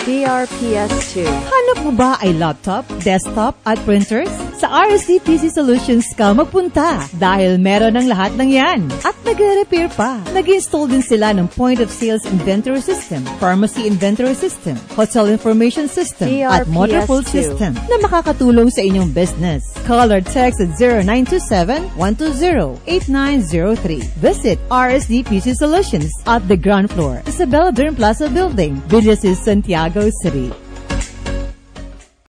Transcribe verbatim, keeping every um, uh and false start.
D R P S two. Hanap mo ba ay laptop, desktop at printers? Sa R S D P C Solutions ka magpunta dahil meron ng lahat ng yan. At nag-repair pa. Nag-install din sila ng point of sales inventory system, pharmacy inventory system, hotel information system, D R P S two. at motor pool system na makakatulong sa inyong business. Call or text at zero nine two seven, one two zero, eight nine zero three. Visit R S D P C Solutions at the ground floor, Isabela Plaza Building, Provincial, Santiago City.